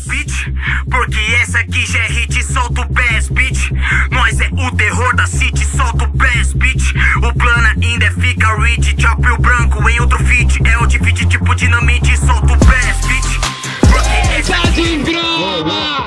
bitch, porque essa aqui já é hit, solta o bass, bitch. Nós é o terror da city, solta o bass, bitch. O plano ainda fica rich, chop o branco em outro feat. É o defeat tipo dinamite, solta o bass, bitch. Porque essa Tá de broma!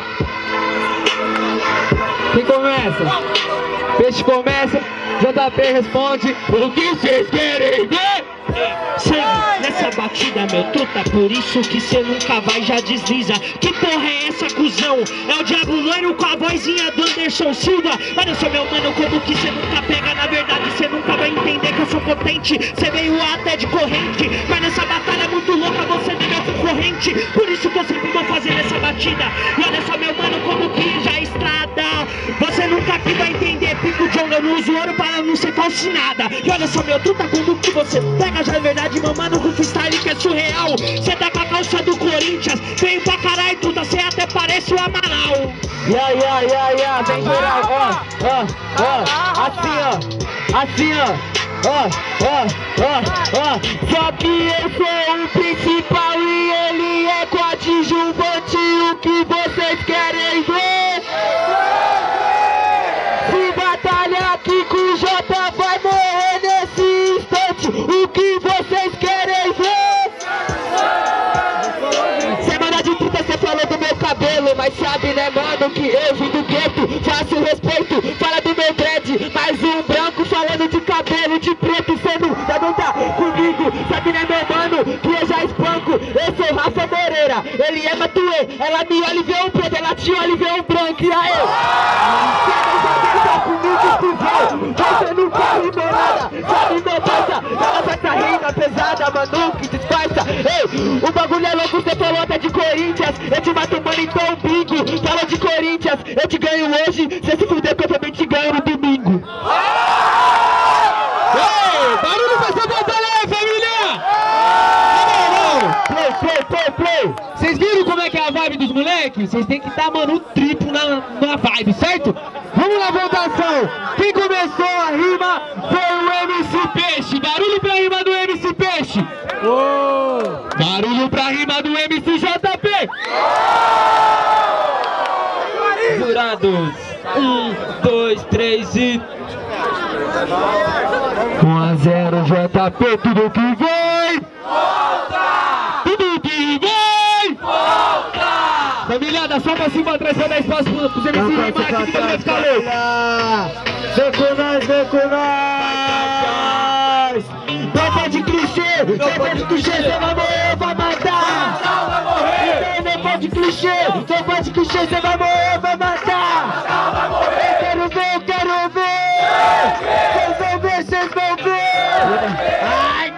Quem começa? Peixe começa, JP responde. O que vocês querem ver? Chega nessa batida, meu truta, por isso que cê nunca vai, já desliza. Que porra é essa, cuzão? É o Diabo Loiro com a vozinha do Anderson Silva. Olha só, meu mano, como que cê nunca pega. Na verdade, cê nunca vai entender que eu sou potente. Cê veio até de corrente, mas nessa batalha muito louca você não é meu concorrente. Por isso que eu sempre vou fazer essa batida. E olha só, meu mano, como que já estrada. Você nunca aqui vai entender. Pico de onda, eu não uso ouro para não ser falsinada. E olha só, meu truta, como que você pega. Já é verdade, meu mano, com freestyle que é surreal. Cê tá com a calça do Corinthians, veio pra caralho, truta, cê até parece o Amaral. Vem geral, assim ó. Só que eu sou o principal e ele é coadjuvante. O que vocês querem ver? Se batalhar aqui com o J vai morrer nesse instante. O que vocês querem ver? Semana de 30 cê falou do meu cabelo, mas sabe né mano que eu vim do gueto. Faço respeito, fala do meu dread. Mais um branco falando de cabelo de preto. Cê não tá comigo, sabe né meu mano que eu já espanco. Eu sou Rafa Moreira, ele é Matuê. Ela me olha e vê um preto, ela te olha e vê um branco. E aí? Você nunca rimou nada, sabe meu parça? Ela faz essa rima pesada, mano, que disfarça. Ei, o bagulho é louco, você falou até de Corinthians. Eu te mato, mano, então bingo. Fala de Corinthians, eu te ganho hoje. Cê se fuder que eu também te ganho no domingo. Ei, barulho pra essa batalha aí, família! Play. Vocês viram como é que é a vibe dos moleques? Vocês tem que dar, mano, um triplo na vibe, certo? Vamos na votação. Quem começou a rima foi o MC Peixe. Barulho pra rima do MC Peixe. Barulho pra rima do MC JP. Jurados, 1, 2, 3 e... 1-0 JP, tudo que vem. Tudo que vem. Família, só pra cima atrás pra dar espaço pros MC rimar aqui que vai ficar louco. Vem com nós. Não pode clichê, cê vai morrer, vai matar. Não pode clichê, cê vai morrer, vai matar. Eu quero ver. Vocês vão ver. Ai.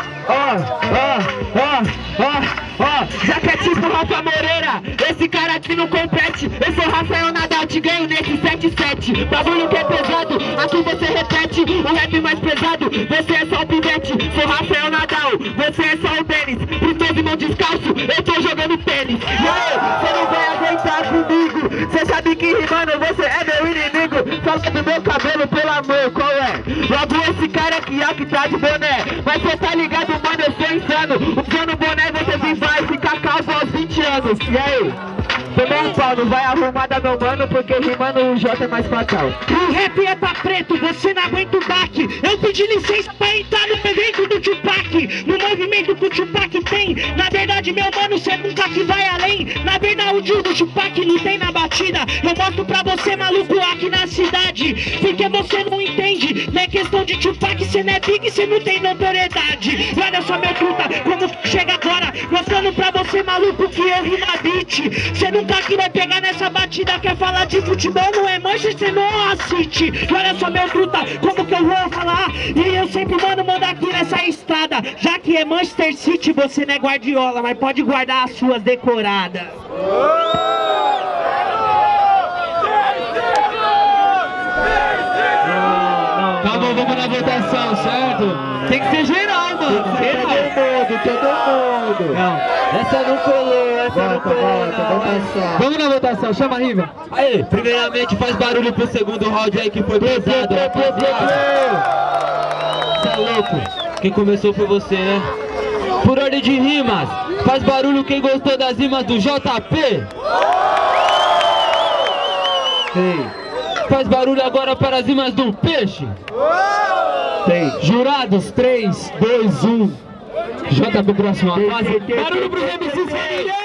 Já que é tipo Rafa Moreira, esse cara aqui não compete. Eu sou Rafael Nadal, te ganho nesse 7-7. Bagulho que é pesado, aqui você repete. O rap mais pesado, você é só o pivete. Sou Rafael Nadal, você é só o Denis. Pintou mão descalço, eu tô jogando tênis. E aí, você não vai aguentar comigo. Você sabe que rimando você é meu inimigo. Fala do meu cabelo, pelo amor, qual é? Logo esse cara aqui, ó, que tá de boné. Mas cê tá ligado, mano, eu sou insano. Usando boné, você vai ficar calvo aos 20 anos. E aí? Tomou um pau, não vai arrumada meu mano, porque rimando o J é mais fatal. O rap é pra preto, você não aguenta o baque. Eu pedi licença pra entrar no evento do Tupac. No movimento que o Tupac tem. Na verdade, meu mano, cê nunca que vai além. Na verdade, o Tupac não tem na batida. Eu mostro pra você, maluco, aqui na cidade. Porque você não entende. Não é questão de Tupac, cê não é big, cê não tem notoriedade. Olha só, meu truta, como chega agora. Mostrando pra você, maluco, que eu rimo a beat. Cê nunca que vai pegar nessa batida. Quer falar de futebol, não é Manchester, não assiste. Olha só, meu truta, como que eu vou falar? E eu sempre, mano, mando aqui nessa estrada. Já que é Manchester City, você não é Guardiola, mas pode guardar as suas decoradas. Calma, vamos na votação, certo? Tem que ser geral, mano. Todo mundo. Não, essa não colou, votação. Vamos na votação, chama a Riva. Aí, primeiramente faz barulho pro segundo round aí que foi pesado, rapaziada. Cê é louco, quem começou foi você, né? Por ordem de rimas, Faz barulho quem gostou das rimas do JP. Faz barulho agora para as rimas do Peixe. Jurados, 3, 2, 1. JP próxima fase. Barulho pros MCs.